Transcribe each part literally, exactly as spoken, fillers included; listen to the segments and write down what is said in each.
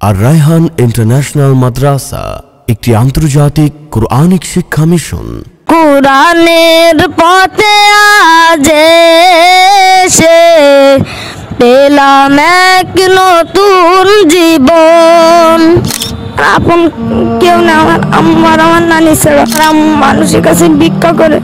আর Raihan international মাদ্রাসা একটি আন্তর্জাতিক Quranic শিক্ষা মিশন। কোরআনের পথে আজ এসে পেলাম এক নতুন জীবন। আপন কেউ না, আমার আমার আমার নানি ছাড়া মানুষের কাছে ভিক্ষা করে।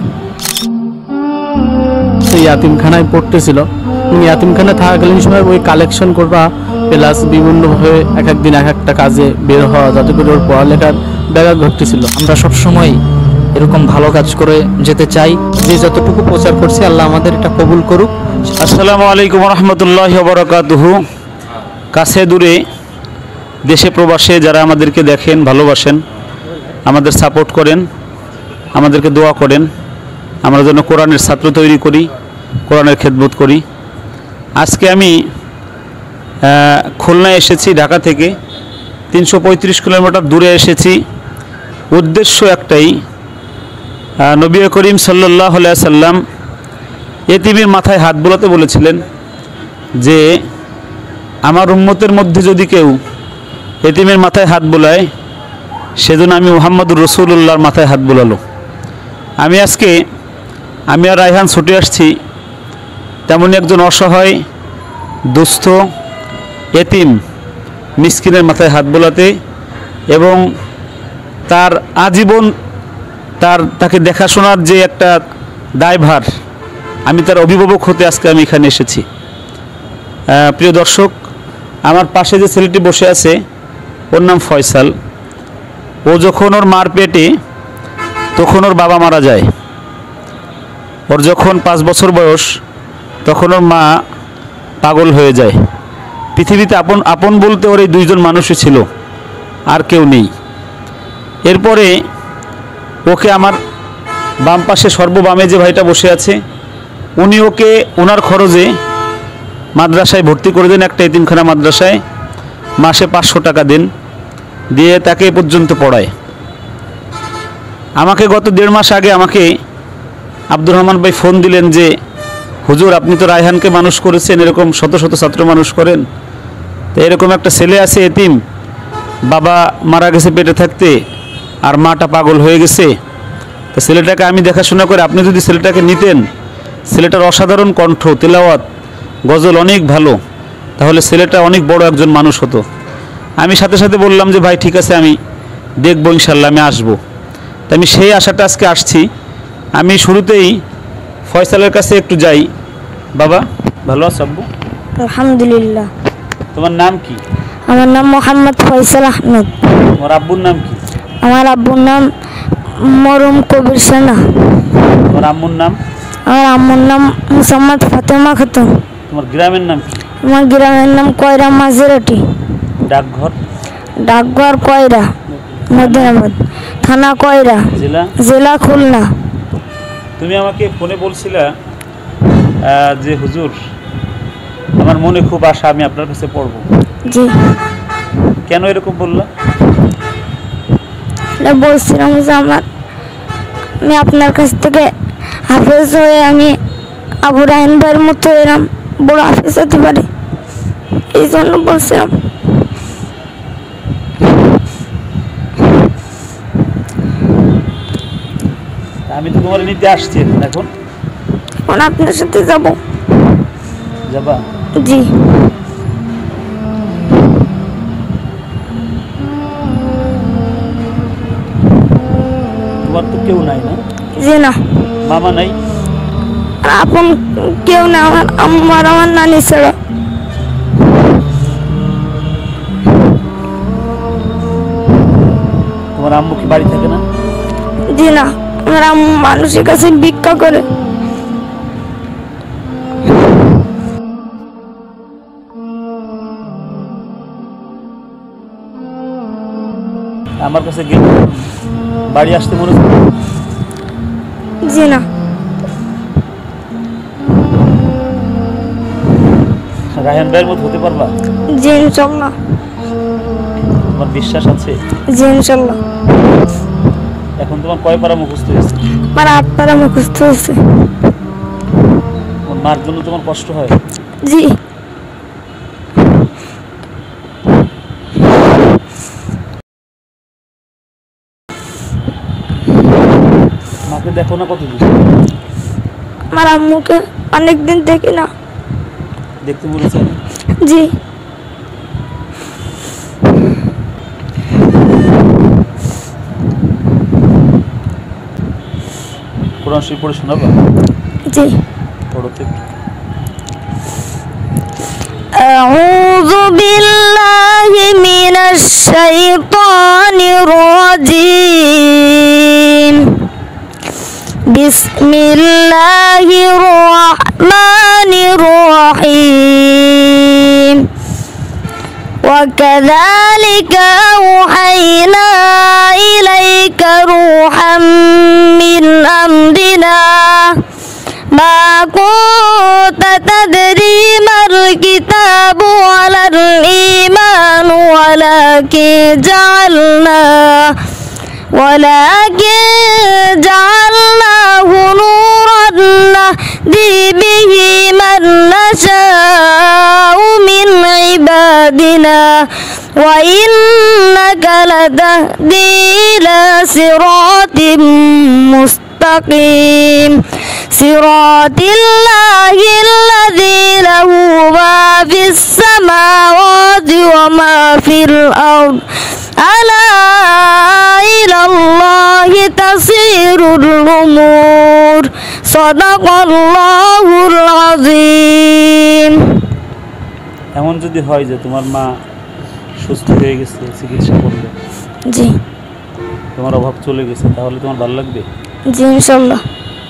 ইয়াতিমখানায় পড়তেছিল, ইয়াতিমখানায় থাকাকালীন সময় ওই কালেকশন করবা প্লাস বিভিন্নভাবে এক একদিন এক একটা কাজে বের হওয়া, যাতে করে ওর পড়ালেখার ব্যাঘাত ঘটতেছিল। আমরা সবসময় এরকম ভালো কাজ করে যেতে চাই। যে যতটুকু প্রচার করছি আল্লাহ আমাদের এটা কবুল করুক। আসসালামু আলাইকুম রহমতুল্লাহি ওয়া বারাকাতুহু। কাছে দূরে দেশে প্রবাসে যারা আমাদেরকে দেখেন, ভালোবাসেন, আমাদের সাপোর্ট করেন, আমাদেরকে দোয়া করেন, আমরা যেন কোরআনের ছাত্র তৈরি করি, কোরআনের খেদমত করি। আজকে আমি খুলনায় এসেছি ঢাকা থেকে, তিনশো পঁয়ত্রিশ কিলোমিটার দূরে এসেছি। উদ্দেশ্য একটাই, নবী করিম সাল্লাল্লাহু আলাইহি সাল্লাম এতিমের মাথায় হাত বোলাতে বলেছিলেন যে আমার উম্মতের মধ্যে যদি কেউ এতিমের মাথায় হাত বোলায়, সেজন্য আমি মুহাম্মদুর রাসূলুল্লাহর মাথায় হাত বোলালো। আমি আজকে আমি আর রায়হান ছুটে আসছি তেমনই একজন অসহায় দুস্থ এতিম মিসকিনের মাথায় হাত বোলাতে, এবং তার আজীবন তার তাকে দেখাশোনার যে একটা দায়ভার, আমি তার অভিভাবক হতে আজকে আমি এখানে এসেছি। প্রিয় দর্শক, আমার পাশে যে ছেলেটি বসে আছে ওর নাম ফয়সাল। ও যখন ওর মার পেটে, তখন ওর বাবা মারা যায়। ওর যখন পাঁচ বছর বয়স, তখন ওর মা পাগল হয়ে যায়। পৃথিবীতে আপন আপন বলতে ওর এই দুইজন মানুষই ছিল, আর কেউ নেই। এরপরে ওকে আমার বাম পাশে সর্ববামে যে ভাইটা বসে আছে, উনি ওকে ওনার খরচে মাদ্রাসায় ভর্তি করে দেন, একটা এতিমখানা মাদ্রাসায়। মাসে পাঁচশো টাকা দেন, দিয়ে তাকে এ পর্যন্ত পড়ায়। আমাকে গত দেড় মাস আগে আমাকে আব্দুর রহমান ভাই ফোন দিলেন যে হুজুর, আপনি তো রায়হানকে মানুষ করেছেন, এরকম শত শত ছাত্র মানুষ করেন, তো এরকম একটা ছেলে আছে এতিম, বাবা মারা গেছে পেটে থাকতে, আর মাটা পাগল হয়ে গেছে, তো ছেলেটাকে আমি দেখাশোনা করে আপনি যদি ছেলেটাকে নিতেন, ছেলেটার অসাধারণ কণ্ঠ, তেলাওয়াত, গজল অনেক ভালো, তাহলে ছেলেটা অনেক বড় একজন মানুষ হতো। আমি সাথে সাথে বললাম যে ভাই ঠিক আছে, আমি দেখবো, ইনশাল্লাহ আমি আসবো। তো আমি সেই আশাটা আজকে আসছি। আমি শুরুতেই ফয়সালের কাছে একটু যাই। বাবা ভালো আছো? আব্বু আলহামদুলিল্লাহ। তোমার নাম কি? আমার নাম মোহাম্মদ ফয়সাল আহমেদ। তোমার আব্বুর নাম কি? আমার আব্বুর নাম মরুম কবির সেনা। তোমার আম্মুর নাম? আমার আম্মুর নাম মুসাম্মদ ফাতেমা খাতুন। তোমার গ্রামের নাম কি? আমার গ্রামের নাম কয়রা মাঝেরাটি। ডাকঘর? ডাকঘর কয়রা, মদিনাবাদ, থানা কয়রা, জেলা? জেলা খুলনা। তুমি আমাকে ফোনে বলছিলা যে হুজুর, আমার মনে খুব আশা, আমি আপনার কাছে পড়ব। জি। কেন এরকম বললা? বলছিলাম যে আমার আমি আপনার কাছ থেকে হাফেজ হয়ে আমি আবু রায়হান ভাইয়ের মতো এরম বড় হাফেজ হতে পারি, এই জন্য বলছিলাম। আমি তো তোমার নিতে আসছি এখন। এখন আপনার সাথে যাব। যাবা? জি। তোমার তো কেউ নাই না? জি না। মামা নাই? আপন কেউ না, আমার আমার আমার নানি ছাড়া। তোমার আম্মু কি বাড়ি থাকে না? জি না, আমার আম্মু মানুষের কাছে ভিক্ষা করে। আমার কাছে গেলে বাড়ি আসতে মনে হচ্ছে? জি না। রায়হান ভাইয়ের মতো হতে পারবা? জি ইনশাল্লাহ। তোমার বিশ্বাস আছে? জি ইনশাল্লাহ। এখন তোমার কয় পারা মুখস্থ হয়েছে? আমার আট পারা মুখস্থ হয়েছে। মার জন্য তোমার কষ্ট হয়? জি। আম্মুকে দেখো না কতদিন? আমার আম্মুকে অনেকদিন দেখি না। দেখতে বলেছেন? জি। কোরআন শরীফ পড়ে শোনাবা? জি। পড়ো তো। أعوذ بالله من الشيطان الرجيم بسم الله الرحمن الرحيم وكذلك أوحينا إليك روحا من أمرنا ما كنت تدري ما الكتاب ولا الإيمان ولكن جعلنا ولكن جعلناه نورا نهدي به من نشاء من عبادنا وإنك لتهدي إلى صراط مستقيم صراط الله الذي له ما في السماوات وما في الأرض ألا إلى الله تصير الأمور صدق الله العظيم। এমন যদি হয় যে তোমার মা সুস্থ হয়ে গেছে, চিকিৎসা করলে, জি, তোমার অভাব চলে গেছে, তাহলে তোমার ভালো লাগবে? জি ইনশাল্লাহ।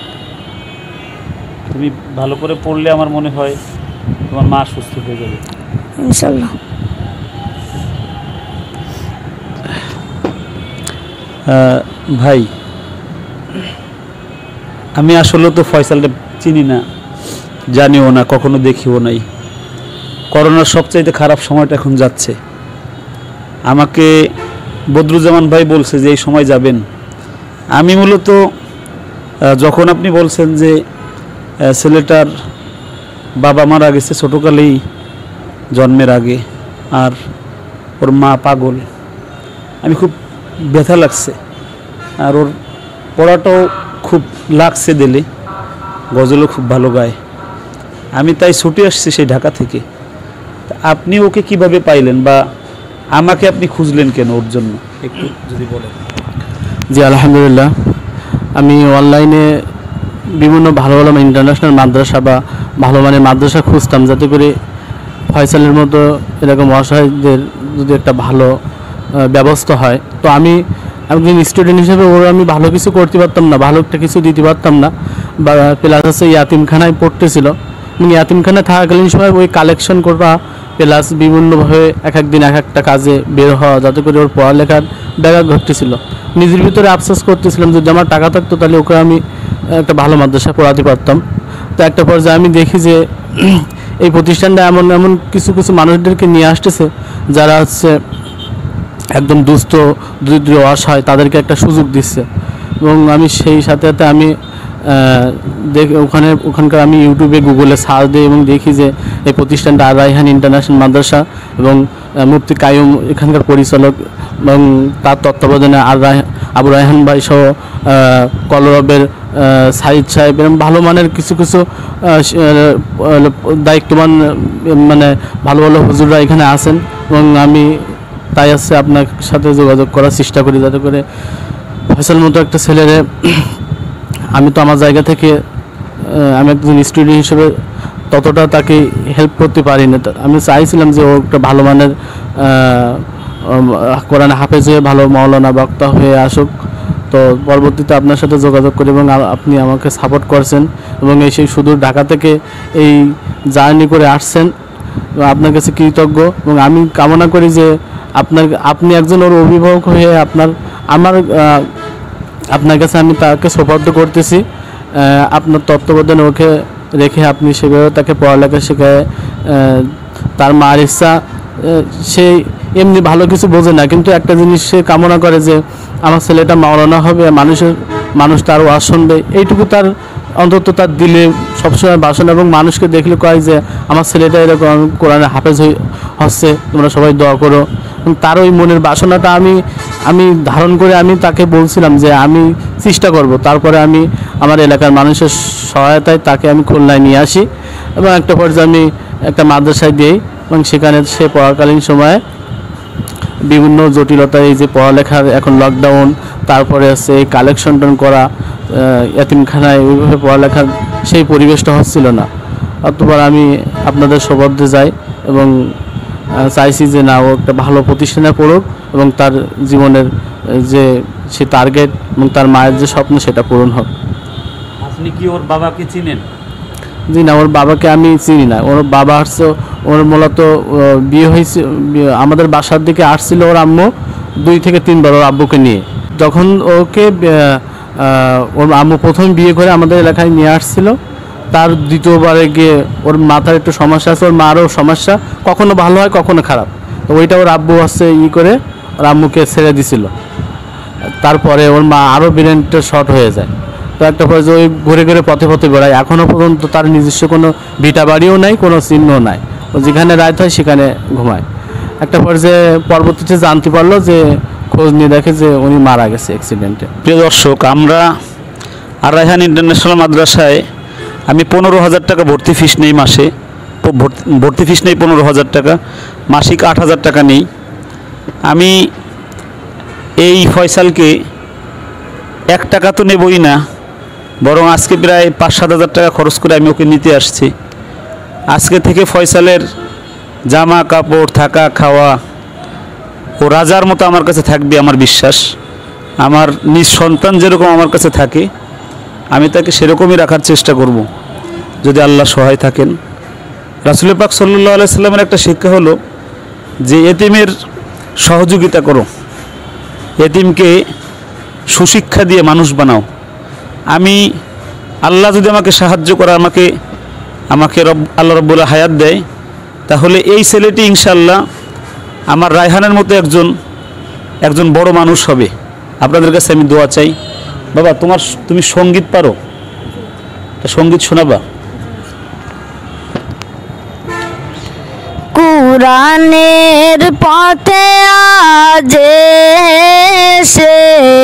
তুমি ভালো করে পড়লে আমার মনে হয় তোমার মা সুস্থ হয়ে যাবে ইনশাল্লাহ। ভাই, আমি আসলে তো ফয়সালটা চিনি না, জানিও না, কখনো দেখিও নাই। করোনার সবচাইতে খারাপ সময়টা এখন যাচ্ছে। আমাকে বদরুজ্জামান ভাই বলছে যে এই সময় যাবেন। আমি মূলত যখন আপনি বলছেন যে ছেলেটার বাবা মারা গেছে ছোটোকালেই, জন্মের আগে, আর ওর মা পাগল, আমি খুব ব্যথা লাগছে। আর ওর পড়াটাও খুব লাগছে দিলে, গজলও খুব ভালো গায়। আমি তাই ছুটে আসছি সেই ঢাকা থেকে। আপনি ওকে কিভাবে পাইলেন বা আমাকে আপনি খুঁজলেন কেন ওর জন্য, একটু যদি বলেন। জি আলহামদুলিল্লাহ, আমি অনলাইনে বিভিন্ন ভালো ভালো ইন্টারন্যাশনাল মাদ্রাসা বা ভালো মানের মাদ্রাসা খুঁজতাম, যাতে করে ফয়সালের মতো এরকম অসহায়দের যদি একটা ভালো ব্যবস্থা হয়। তো আমি একজন স্টুডেন্ট হিসেবে ওর আমি ভালো কিছু করতে পারতাম না, ভালো একটা কিছু দিতে পারতাম না। বা প্লাস হচ্ছে ইয়াতিমখানায় পড়তেছিল, মানে ইয়াতিমখানায় থাকাকালীন সময় ওই কালেকশন করা প্লাস বিভিন্নভাবে এক একদিন এক একটা কাজে বের হওয়া, যাতে করে ওর পড়ালেখার ব্যাঘাত ঘটতেছিল। নিজের ভিতরে আফসোস করতেছিলাম যদি আমার টাকা থাকতো তাহলে ওকে আমি একটা ভালো মাদ্রাসা পড়াতে পারতাম। তো একটা পর্যায়ে আমি দেখি যে এই প্রতিষ্ঠানটা এমন এমন কিছু কিছু মানুষদেরকে নিয়ে আসতেছে যারা হচ্ছে একদম দুস্থ দরিদ্র অসহায়, তাদেরকে একটা সুযোগ দিচ্ছে। এবং আমি সেই সাথে সাথে আমি দেখি ওখানে ওখানকার আমি ইউটিউবে গুগলে সার্চ দিই এবং দেখি যে এই প্রতিষ্ঠানটা আর রায়হান ইন্টারন্যাশনাল মাদ্রাসা এবং মুফতি কাইয়ুম এখানকার পরিচালক এবং তার তত্ত্বাবধানে আর রায়হান আবু রায়হান ভাই সহ কলরবের সাইদ সাহেব এরকম ভালো মানের কিছু কিছু দায়িত্ববান মানে ভালো ভালো হুজুররা এখানে আছেন। এবং আমি তাই আছে আপনার সাথে যোগাযোগ করার চেষ্টা করি, যাতে করে ফয়সাল মতো একটা ছেলেরে, আমি তো আমার জায়গা থেকে আমি একজন স্টুডেন্ট হিসেবে ততটা তাকে হেল্প করতে পারি না। আমি চাইছিলাম যে ও একটা ভালো মানের কোরআন হাফেজ হয়ে ভালো মাওলানা বক্তা হয়ে আসুক। তো পরবর্তীতে আপনার সাথে যোগাযোগ করি এবং আপনি আমাকে সাপোর্ট করছেন এবং এই সেই সুদূর ঢাকা থেকে এই জার্নি করে আসছেন, আপনার কাছে কৃতজ্ঞ। এবং আমি কামনা করি যে আপনার আপনি একজন ওর অভিভাবক হয়ে আপনার আমার আপনার কাছে আমি তাকে সুপার্দ করতেছি। আপনার তত্ত্বাবধানে ওকে রেখে আপনি সেভাবে তাকে পড়ালেখা শেখায়। তার মার ইচ্ছা, সে এমনি ভালো কিছু বোঝে না, কিন্তু একটা জিনিস সে কামনা করে যে আমার ছেলেটা মাওলানা হবে, মানুষের মানুষ তার ওয়াজ শুনবে, এইটুকু তার অন্তত তার দিলে সবসময় বাসনা। এবং মানুষকে দেখলে কয় যে আমার ছেলেটা এরকম কোরআনে হাফেজ হচ্ছে, তোমরা সবাই দোয়া করো। তার ওই মনের বাসনাটা আমি আমি ধারণ করে আমি তাকে বলছিলাম যে আমি চেষ্টা করব। তারপরে আমি আমার এলাকার মানুষের সহায়তায় তাকে আমি খুলনায় নিয়ে আসি এবং একটা পর্যায়ে আমি একটা মাদ্রাসায় দিই এবং সেখানে সে পড়াকালীন সময়ে বিভিন্ন জটিলতা, এই যে পড়ালেখার এখন লকডাউন, তারপরে হচ্ছে এই কালেকশন টন করা, এতিমখানায় ওইভাবে পড়ালেখার সেই পরিবেশটা হচ্ছিল না। অতঃপর আমি আপনাদের সৌবর্ধে যাই এবং চাইছি যে না, ও একটা ভালো প্রতিষ্ঠানে পড়ুক এবং তার জীবনের যে সে টার্গেট এবং তার মায়ের যে স্বপ্ন সেটা পূরণ হোক। আপনি কি ওর বাবাকে চিনেন? জি না, ওর বাবাকে আমি চিনি না। ওর বাবা আসছে, ওর মূলত বিয়ে হয়েছে আমাদের বাসার দিকে আসছিল ওর আম্মু দুই থেকে তিনবার ওর আব্বুকে নিয়ে। যখন ওকে ওর আম্মু প্রথম বিয়ে করে আমাদের এলাকায় নিয়ে আসছিল, তার দ্বিতীয়বারে গিয়ে ওর মাথার একটু সমস্যা আছে, ওর মারও সমস্যা, কখনো ভালো হয় কখনো খারাপ। তো ওইটা ওর আব্বু হচ্ছে ই করে ওর আম্মুকে ছেড়ে দিছিল। তারপরে ওর মা আরও ব্রেনটা শর্ট হয়ে যায়। তো একটা পর্যায়ে ওই ঘুরে ঘুরে পথে পথে বেড়ায়। এখনও পর্যন্ত তার নিজস্ব কোনো ভিটা বাড়িও নাই, কোনো চিহ্নও নাই। ও যেখানে রাত হয় সেখানে ঘুমায়। একটা পর্যায়ে পরবর্তীতে জানতে পারলো যে খোঁজ নিয়ে দেখে যে উনি মারা গেছে অ্যাক্সিডেন্টে। প্রিয় দর্শক, আমরা আর রায়হান ইন্টারন্যাশনাল মাদ্রাসায় আমি পনেরো হাজার টাকা ভর্তি ফিস নেই মাসে, ভর্তি ফিস নেই পনেরো হাজার টাকা, মাসিক আট হাজার টাকা নেই। আমি এই ফয়সালকে এক টাকা তো নেবই না, বরং আজকে প্রায় পাঁচ সাত হাজার টাকা খরচ করে আমি ওকে নিতে আসছি। আজকে থেকে ফয়সালের জামা কাপড়, থাকা খাওয়া ও রাজার মতো আমার কাছে থাকবে, আমার বিশ্বাস। আমার নিজ সন্তান যেরকম আমার কাছে থাকে, আমি তাকে সেরকমই রাখার চেষ্টা করব যদি আল্লাহ সহায় থাকেন। রাসূল পাক সাল্লাল্লাহু আলাইহি সাল্লামের একটা শিক্ষা হলো যে এতিমের সহযোগিতা করো, এতিমকে সুশিক্ষা দিয়ে মানুষ বানাও। আমি আল্লাহ যদি আমাকে সাহায্য করে, আমাকে আমাকে রব আল্লাহ রব্বুল হায়াত দেয়, তাহলে এই ছেলেটি ইনশাআল্লাহ আমার রায়হানের মতো একজন একজন বড় মানুষ হবে। আপনাদের কাছে আমি দোয়া চাই। বাবা, তোমার তুমি সঙ্গীত পারো? সঙ্গীত শোনাবা? কুরআনের পথে আজ এসে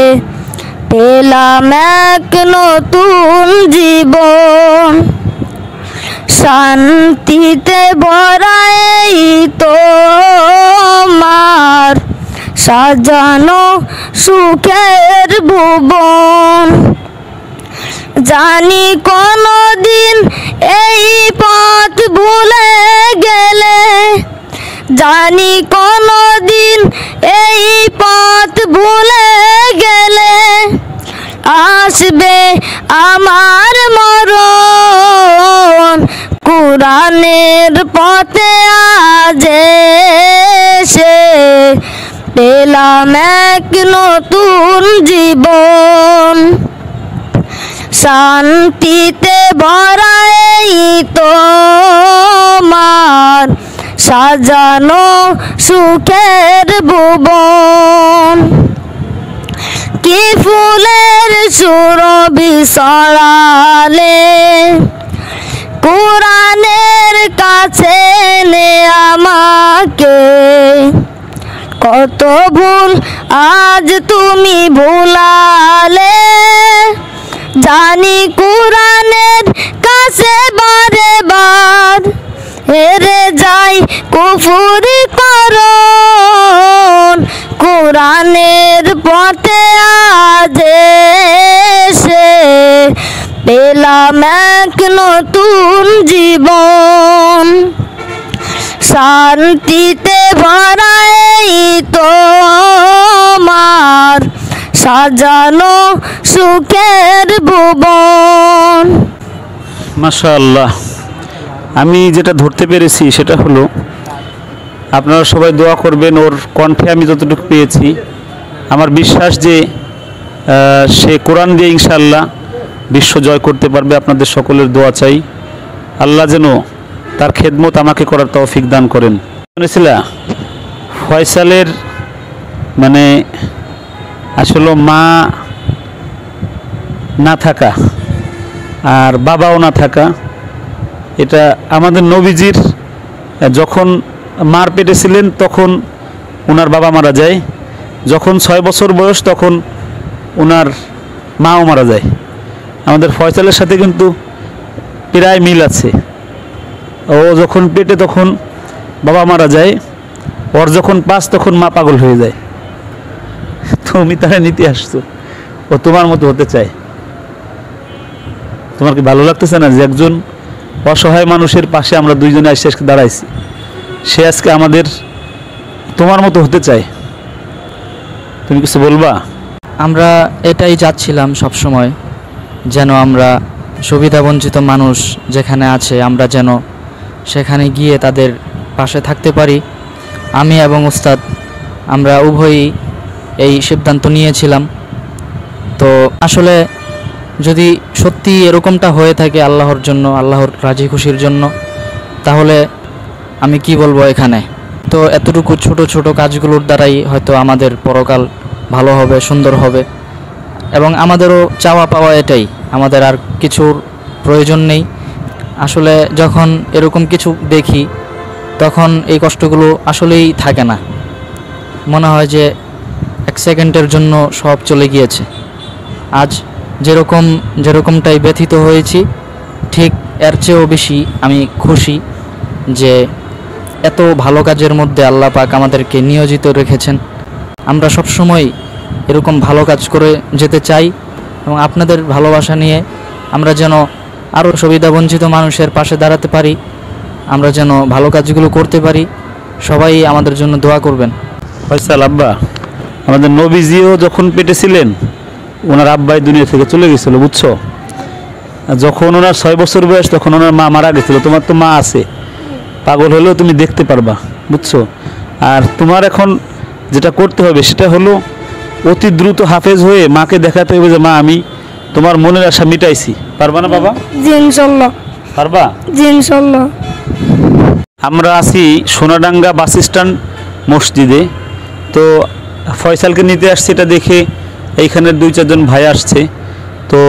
পেলাম এক নতুন জীবন, শান্তিতে ভরা এই তোমার সাজানো সুখের ভুবন। জানি কোনদিন এই পথ ভুলে গেলে, জানি কোনদিন এই পথ ভুলে গেলে আসবে আমার মরণ। কুরআনের পথে আজ এসে পেলাম এক নতুন জীবন, শান্তিতে ভরা এই তোমার সাজানো সুখের ভুবন। কি ফুলের সুরভি ছড়ালে কুরআনের কাছে নে আমাকে, কত ভুল আজ তুমি ভুলালে। জানি কুরআনের কাছে বারে বার হেরে যাই কুফরি করন। কুরআনের পথে আজ এসে পেলাম এক নতুন জীবন, শান্তিতে ভরা এই তোমার সাজানো সুখের ভুবন। মাশাআল্লাহ। আমি যেটা ধরতে পেরেছি সেটা হলো, আপনারা সবাই দোয়া করবেন। ওর কণ্ঠে আমি যতটুকু পেয়েছি, আমার বিশ্বাস যে সে কোরআন দিয়ে ইনশাআল্লাহ বিশ্ব জয় করতে পারবে। আপনাদের সকলের দোয়া চাই, আল্লাহ যেন তার খেদমত আমাকে করার তৌফিক দান করেন। শুনেছিলা ফয়সালের মানে আসলে মা না থাকা আর বাবাও না থাকা, এটা আমাদের নবীজির যখন মার পেটে ছিলেন তখন ওনার বাবা মারা যায়। যখন ছয় বছর বয়স তখন ওনার মাও মারা যায়। আমাদের ফয়সালের সাথে কিন্তু প্রায় মিল আছে। ও যখন পেটে তখন বাবা মারা যায়, ওর যখন পাস তখন মা পাগল হয়ে যায়। তুমি তারা নিতে আসছো, ও তোমার মতো হতে চায়। তোমার কি ভালো লাগতেছে না যে একজন অসহায় মানুষের পাশে আমরা দুইজনে এসে আজকে দাঁড়াইছি, সে আজকে আমাদের তোমার মতো হতে চায়? তুমি কিছু বলবা? আমরা এটাই চাচ্ছিলাম সব সময়, যেন আমরা সুবিধাবঞ্চিত মানুষ যেখানে আছে আমরা যেন সেখানে গিয়ে তাদের পাশে থাকতে পারি। আমি এবং উস্তাদ আমরা উভয়ই এই সিদ্ধান্ত নিয়েছিলাম। তো আসলে যদি সত্যি এরকমটা হয়ে থাকে আল্লাহর জন্য, আল্লাহর রাজি খুশির জন্য, তাহলে আমি কি বলবো এখানে। তো এতটুকু ছোট ছোট কাজগুলোর দ্বারাই হয়তো আমাদের পরকাল ভালো হবে, সুন্দর হবে। এবং আমাদেরও চাওয়া পাওয়া এটাই, আমাদের আর কিছুর প্রয়োজন নেই। আসলে যখন এরকম কিছু দেখি তখন এই কষ্টগুলো আসলেই থাকে না, মনে হয় যে এক সেকেন্ডের জন্য সব চলে গিয়েছে। আজ যেরকম যেরকমটাই ব্যথিত হয়েছি, ঠিক এর চেয়েও বেশি আমি খুশি যে এত ভালো কাজের মধ্যে আল্লাহ পাক আমাদেরকে নিয়োজিত রেখেছেন। আমরা সব সময় এরকম ভালো কাজ করে যেতে চাই এবং আপনাদের ভালোবাসা নিয়ে আমরা যেন আরও সুবিধাবঞ্চিত মানুষের পাশে দাঁড়াতে পারি, আমরা যেন ভালো কাজগুলো করতে পারি। সবাই আমাদের জন্য দোয়া করবেন। ফয়সাল আব্বা, আমাদের নবীজিও যখন পেটে ছিলেন ওনার আব্বাই দুনিয়া থেকে চলে গেছিল, বুঝছো? যখন ওনার ছয় বছর বয়স তখন ওনার মা মারা গেছিল। তোমার তো মা আছে, পাগল হলেও তুমি দেখতে পারবা, বুঝছো? আর তোমার এখন যেটা করতে হবে সেটা হলো অতি দ্রুত হাফেজ হয়ে মাকে দেখাতে হবে যে মা আমি তোমার মনের আশা মিটাইছি। পারবা না বাবা? জি ইনশাল্লাহ। পারবা? জি ইনশাল্লাহ। আমরা আছি সোনাডাঙ্গা বাস স্ট্যান্ড মসজিদে। তো ফয়সালকে নিতে আসছে, এটা দেখে এইখানের দুই চারজন ভাই আসছে। তো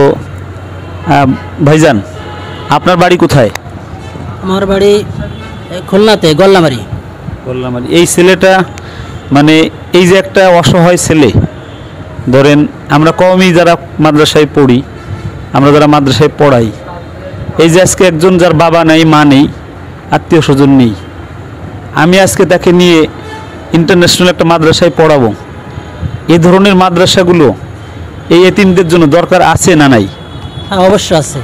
ভাইজান, আপনার বাড়ি কোথায়? আমার বাড়ি খুলনাতে, গল্লামারি। গল্লামারি। এই ছেলেটা মানে এই যে একটা অসহায় ছেলে, ধরেন আমরা কমই যারা মাদ্রাসায় পড়ি, আমরা যারা মাদ্রাসায় পড়াই, এই যে আজকে একজন যার বাবা নেই, মা নেই, আত্মীয় স্বজন নেই, আমি আজকে তাকে নিয়ে ইন্টারন্যাশনাল একটা মাদ্রাসায় পড়াবো। এই ধরনের মাদ্রাসাগুলো এই এতিমদের জন্য দরকার আছে না নাই? হ্যাঁ, অবশ্য আছে।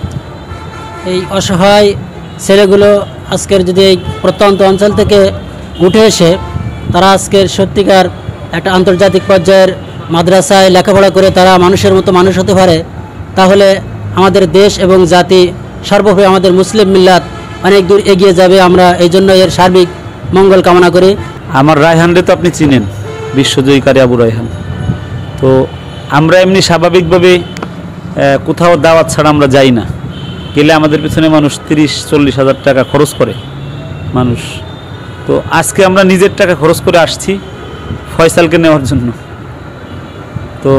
এই অসহায় ছেলেগুলো আজকের যদি এই প্রত্যন্ত অঞ্চল থেকে উঠে এসে তারা আজকের সত্যিকার একটা আন্তর্জাতিক পর্যায়ের মাদ্রাসায় লেখাপড়া করে তারা মানুষের মতো মানুষ হতে পারে, তাহলে আমাদের দেশ এবং জাতি সর্বোপরি আমাদের মুসলিম মিল্লাত অনেক দূর এগিয়ে যাবে। আমরা এই জন্য এর সার্বিক মঙ্গল কামনা করি। আমার রায়হানরে তো আপনি চিনেন, বিশ্বজয়ীকারী আবু রায়হান। তো আমরা এমনি স্বাভাবিকভাবে কোথাও দাওয়াত ছাড়া আমরা যাই না, গেলে আমাদের পেছনে মানুষ তিরিশ চল্লিশ হাজার টাকা খরচ করে মানুষ। তো আজকে আমরা নিজের টাকা খরচ করে আসছি ফয়সালকে নেওয়ার জন্য। তো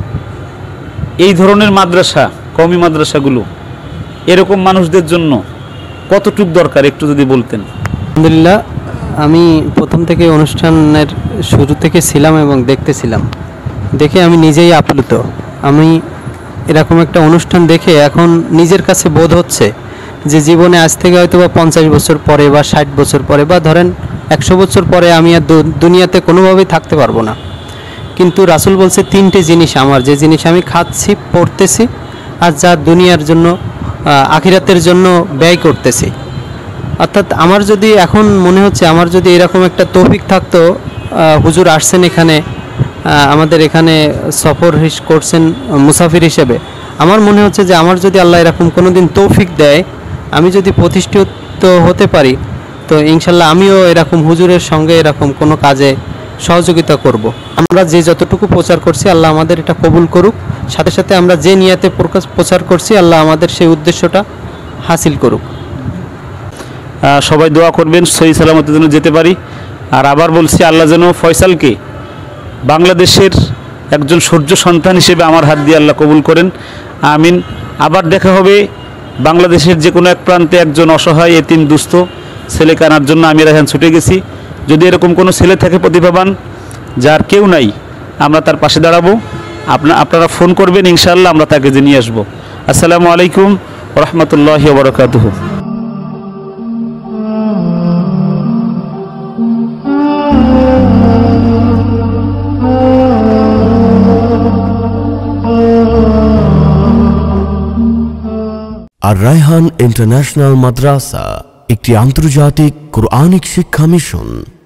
এই ধরনের মাদ্রাসা, কওমি মাদ্রাসাগুলো এরকম মানুষদের জন্য কতটুক দরকার একটু যদি বলতেন। আলহামদুলিল্লাহ, আমি প্রথম থেকে অনুষ্ঠানের শুরু থেকে ছিলাম এবং দেখতেছিলাম, দেখে আমি নিজেই আপ্লুত। আমি এরকম একটা অনুষ্ঠান দেখে এখন নিজের কাছে বোধ হচ্ছে যে জীবনে আজ থেকে হয়তো বা পঞ্চাশ বছর পরে বা ষাট বছর পরে বা ধরেন একশো বছর পরে আমি আর দুনিয়াতে কোনোভাবেই থাকতে পারবো না। কিন্তু রাসূল বলছে তিনটে জিনিস আমার, যে জিনিস আমি খাচ্ছি, পড়তেছি আর যা দুনিয়ার জন্য আখিরাতের জন্য ব্যয় করতেছি। অর্থাৎ আমার যদি এখন মনে হচ্ছে আমার যদি এরকম একটা তৌফিক থাকতো, হুজুর আসছেন এখানে, আমাদের এখানে সফর করছেন মুসাফির হিসেবে, আমার মনে হচ্ছে যে আমার যদি আল্লাহ এরকম কোনো দিন তৌফিক দেয়, আমি যদি প্রতিষ্ঠিত হতে পারি, তো ইনশাল্লাহ আমিও এরকম হুজুরের সঙ্গে এরকম কোনো কাজে সহযোগিতা করব। আমরা যে যতটুকু প্রচার করছি আল্লাহ আমাদের এটা কবুল করুক, সাথে সাথে আমরা যে নিয়াতে প্রচার করছি আল্লাহ আমাদের সেই উদ্দেশ্যটা হাসিল করুক। সবাই দোয়া করবেন সহি সালামতের জন্য যেতে পারি। আর আবার বলছি, আল্লাহ যেন ফয়সালকে বাংলাদেশের একজন সূর্য সন্তান হিসেবে আমার হাত দিয়ে আল্লাহ কবুল করেন, আমিন। আবার দেখা হবে বাংলাদেশের যে কোনো এক প্রান্তে একজন অসহায় এতিম দুস্থ ছেলেকে আনার জন্য আমি রায়হান ছুটে গেছি। যদি এরকম কোনো ছেলে থাকে প্রতিভাবান, যার কেউ নাই, আমরা তার পাশে দাঁড়াবো। আপনা আপনারা ফোন করবেন, ইনশাআল্লাহ আমরা তাকে যে নিয়ে আসবো। আসসালামু আলাইকুম ওয়া রাহমাতুল্লাহি ওয়া বারাকাতুহু। আর রায়হান ইন্টারন্যাশনাল মাদ্রাসা একটি আন্তর্জাতিক কুরআনিক শিক্ষা মিশন।